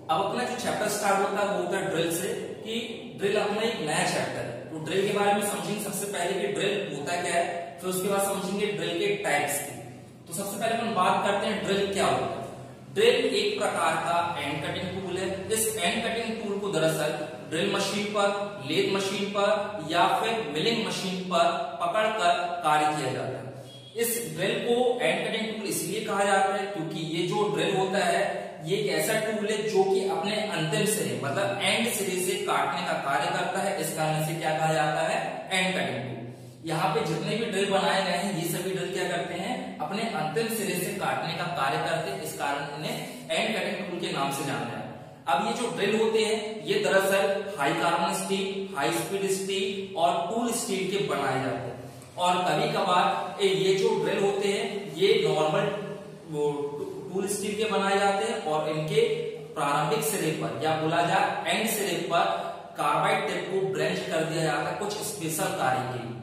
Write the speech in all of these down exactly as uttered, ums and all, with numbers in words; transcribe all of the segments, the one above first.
अब अपना जो चैप्टर स्टार्ट होता है वो होता है ड्रिल से, कि ड्रिल अपना एक नया चैप्टर है। तो ड्रिल के बारे में समझेंगे सबसे पहले कि ड्रिल होता क्या है, फिर उसके बाद समझेंगे ड्रिल के टाइप्स की। तो सबसे पहले हम बात करते हैं ड्रिल क्या होता है। ड्रिल एक प्रकार का एंड कटिंग टूल है। इस एंड कटिंग टूल को दरअसल ड्रिल मशीन पर, लेथ मशीन पर या फिर मिलिंग मशीन पर पकड़कर कार्य किया जाता है। इस ड्रिल को एंड कटिंग टूल इसलिए कहा जाता है क्योंकि ये जो ड्रिल होता है ये एक ऐसा टूल है जो कि अपने अंतिम सिरे मतलब एंड सिरे से काटने का कार्य करता है। इस कारण से क्या कहा जाता है, एंड कटिंग टूल। यहाँ पे जितने भी ड्रिल बनाए गए हैं ये सभी ड्रिल क्या करते हैं, अपने अंतिम सिरे से काटने का कार्य करते हैं। इस कारण इन्हें एंड कटिंग टूल के नाम से जाना है। अब ये जो ड्रिल होते हैं ये दरअसल high carbon steel, high speed steel और टूल स्टील के बनाए जाते हैं। और कभी कभार ये जो ड्रिल होते हैं ये नॉर्मल टूल स्टील के बनाए जाते हैं और इनके प्रारंभिक सिरे पर या बोला जाए एंड सिरे पर कार्बाइड टिप को ब्रेंच कर दिया जाता है कुछ स्पेशल कार्य के लिए।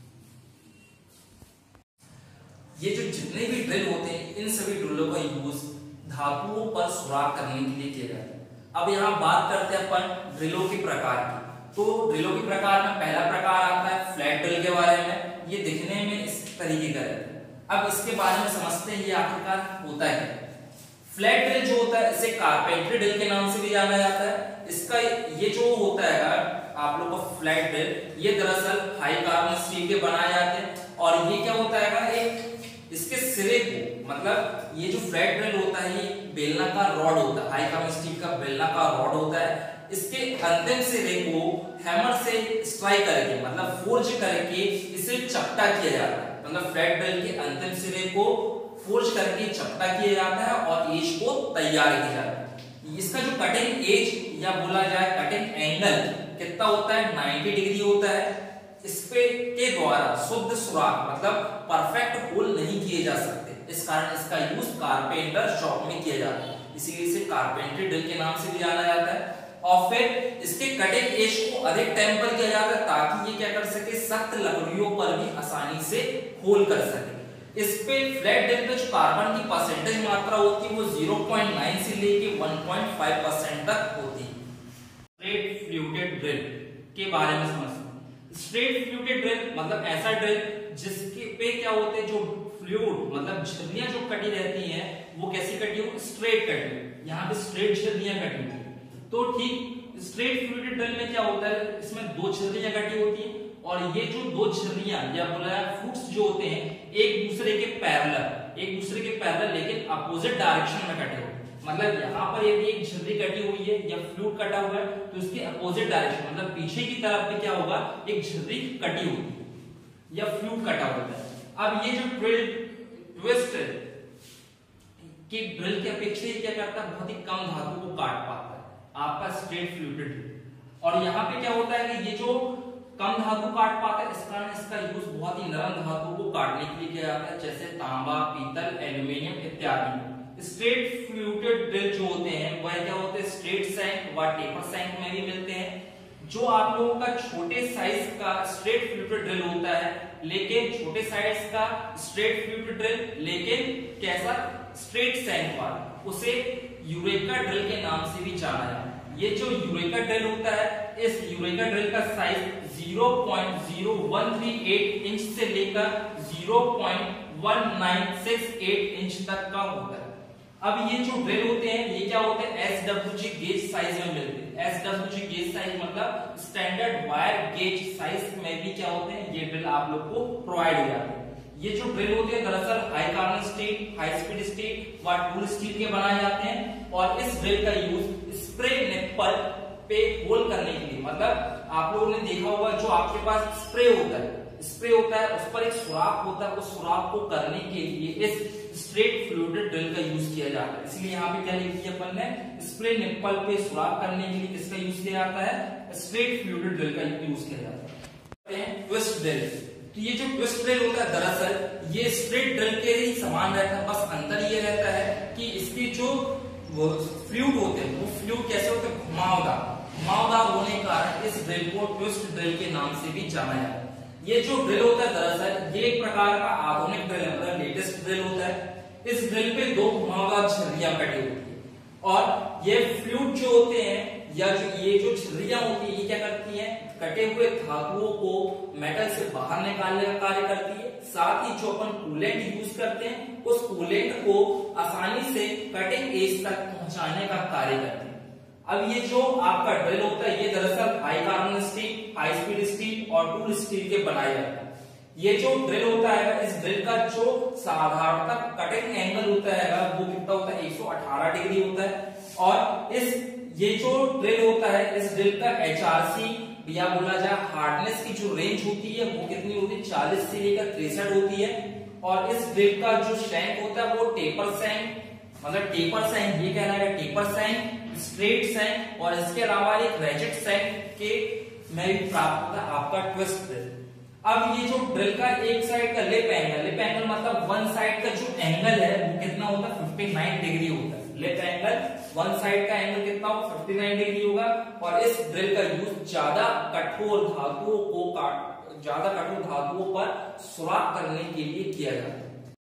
ये जो जितने भी ड्रिल होते हैं इन सभी ड्रिलों का यूज धातुओं पर सुराख करने के लिए किया जाता है। अब यहाँ बात करते हैं अपन ड्रिलों के प्रकार की। तो ड्रिलों के प्रकार में पहला प्रकार आता है फ्लैट ड्रिल के बारे में। ये दिखने में इस तरीके का रहता है। अब इसके बारे में समझते हैं ये आखिरकार होता है। फ्लैट ड्रिल जो होता है इसे कारपेंटरी ड्रिल के नाम से भी जाना जाता है। इसका ये जो होता है आप लोग का फ्लैट ड्रिल ये दरअसल हाई कार्बन स्टील के बनाए जाते हैं। और ये क्या होता है, एक इसके सिरे को मतलब ये जो फ्लैट ड्रिल होता है ये बेलनाकार रॉड होता है, हाई कार्बन स्टील का बेलनाकार रॉड होता है। इसके अंतिम सिरे को हैमर से स्ट्राइक करके मतलब फोर्ज करके इसे चपटा किया जाता है। मतलब फ्लैट ड्रिल के अंतिम सिरे को फोर्ज करके चपटा किया जाता है और एज को तैयार किया जाता है। इसका जो कटिंग एज या बोला जाए कटिंग एंगल कितना होता है, नब्बे डिग्री होता है। इस पे के द्वारा शुद्ध सुराख मतलब परफेक्ट होल नहीं किए जा सकते। इस कारण इसका यूज कारपेंटर शॉप में किया जाता है, इसीलिए इसे कारपेंटरी ड्रिल के नाम से भी जाना जाता है। और फिर इसके कटिंग एज को अधिक टेम्पर किया जाता है ताकि ये क्या कर सके, सख्त लकड़ियों पर भी आसानी से होल कर सके। इस पे फ्लैट ड्रिल पे जो कार्बन की परसेंटेज मात्रा होती है वो ज़ीरो पॉइंट नाइन से लेके वन पॉइंट फाइव परसेंट तक होती है। स्ट्रेट फ्लूटेड ड्रिल के बारे में समझते हैं। स्ट्रेट फ्लूटेड ड्रिल मतलब ऐसा ड्रिल जिसके पे क्या होते हैं, जो फ्लूइड मतलब झिल्लियां जो कटी रहती हैं वो कैसी कटी हो, स्ट्रेट कटी। यहाँ पे स्ट्रेट झिल्लियां कटी होती है। तो ठीक स्ट्रेट फ्लूटेड ड्रिल में क्या होता है, इसमें दो झिल्लियां कटी होती हैं और ये जो दो झिल्लियां या बोला फ्लूट्स जो होते हैं एक दूसरे के पैरेलल एक दूसरे के पैरेलल लेकिन अपोजिट डायरेक्शन में कटे होते हैं। मतलब यहाँ पर यदि एक झिल्ली कटी हुई है या फ्लूट कटा हुआ है तो इसके अपोजिट डायरेक्शन मतलब पीछे की तरफ भी क्या होगा, एक झिल्ली कटी होगी या फ्लूट कटा होता है। अब ये जो ड्रिल ट्विस्ट की ड्रिल के अपेक्षा क्या करता है, बहुत ही कम धातु को काट पाता है आपका स्ट्रेट फ्लूटेड। और यहाँ पे क्या होता है कि ये जो कम धातु काट पाता है इस कारण इसका यूज बहुत ही नरम धातु को काटने के लिए किया जाता है, जैसे तांबा, पीतल, एल्यूमिनियम इत्यादि। स्ट्रेट फ्लूटेड ड्रिल जो होते हैं वह क्या होते हैं, स्ट्रेट सैंक व टेपर सैंक में भी मिलते हैं। जो आप लोगों का छोटे साइज का स्ट्रेट फ्लूटेड ड्रिल होता है, लेकिन छोटे साइज का स्ट्रेट फ्लूटेड ड्रिल लेकिन कैसा, स्ट्रेट सैंक वाला, उसे यूरेका ड्रिल के नाम से भी जाना जाता है। ये जो यूरेका ड्रिल होता है इस यूरेका ड्रिल का size zero point zero one three eight inch से लेकर zero point one nine six eight inch तक का होता है। अब ये जो ड्रिल होते हैं ये क्या होते हैं, S W G gauge size में मिलते हैं। S W G gauge size मतलब स्टैंडर्ड वायर गेज साइज में भी क्या होते हैं, ये ड्रिल आप लोग को प्रोवाइड हो जाते हैं। ये जो ड्रिल होते हैं दरअसल high carbon steel, high speed steel व टूल स्टील के बनाए जाते हैं। और इस ड्रिल का यूज स्प्रे निप्पल पे होल करने के लिए, मतलब आप लोगों ने देखा होगा जो आपके पास स्प्रे होता है स्प्रे होता है उस पर एक सुराख होता है, उस सुराख को करने के लिए इस स्ट्रेट फ्लूटेड ड्रिल का यूज किया जाता है। इसलिए यहाँ पे क्या लिख दिया अपन ने, स्प्रे निप्पल पे सुराख करने के लिए किसका यूज किया जाता है, स्ट्रेट फ्लूटेड ड्रिल का यूज किया जाता है। ट्विस्ट ड्रिल, तो ये जो ट्विस्ट ड्रिल होता है दरअसल ये स्ट्रेट ड्रिल के ही समान रहता है, बस अंतर ये रहता है कि इसकी जो वो फ्लूइड होते हैं वो फ्लूइड कैसे होते हैं, घुमावदार घुमावदार होने के कारण इस ड्रिल को ट्विस्ट ड्रिल के नाम से भी जाना जाता है। ये जो ड्रिल होता है दरअसल ये एक प्रकार का आधुनिक ड्रिल है, लेटेस्ट ड्रिल होता है। इस ड्रिल पे दो घुमावदार झिल्लियां कटी होती है और ये फ्लूइड जो होते हैं या जो ये जो झिर्रियां होती है ये क्या करती हैं, कटे हुए धातुओं को मेटल से बाहर निकालने का कार्य करती है। साथ ही जो अपन कूलेंट यूज करते हैं उस कूलेंट को आसानी से कटिंग एज तक पहुंचाने का कार्य करती है। अब ये जो आपका ड्रिल होता है ये दरअसल high carbon steel, high speed steel और टूल स्टील के बनाए जाते हैं। ये जो ड्रिल होता है इस ड्रिल का जो साधारणतः कटिंग एंगल होता है वो कितना होता है, एक सौ अठारह डिग्री होता है। और इस ये जो ड्रिल होता है इस ड्रिल का एचआरसी या बोला जाए हार्डनेस की जो रेंज होती है वो कितनी होती है, चालीस से लेकर तिरसठ होती है। और इस ड्रिल का जो शैंक होता है वो टेपर शैंक, मतलब टेपर शैंक ये कहना है टेपर शैंक, स्ट्रेट शैंक और इसके अलावा एक रेजेट शैंक के में भी प्राप्त होता है आपका ट्विस्ट ड्रिल। अब ये जो ड्रिल का एक साइड का लिप एंगल, लिप एंगल मतलब वन साइड का जो एंगल है वो कितना होता है, उनसठ डिग्री होता है। लिप एंगल वन साइड का एंगल कितना होगा, उनसठ डिग्री होगा। और इस ड्रिल का यूज ज्यादा कठोर धातुओं को काट ज्यादा कठोर धातुओं पर सुराख करने के लिए किया जाता है।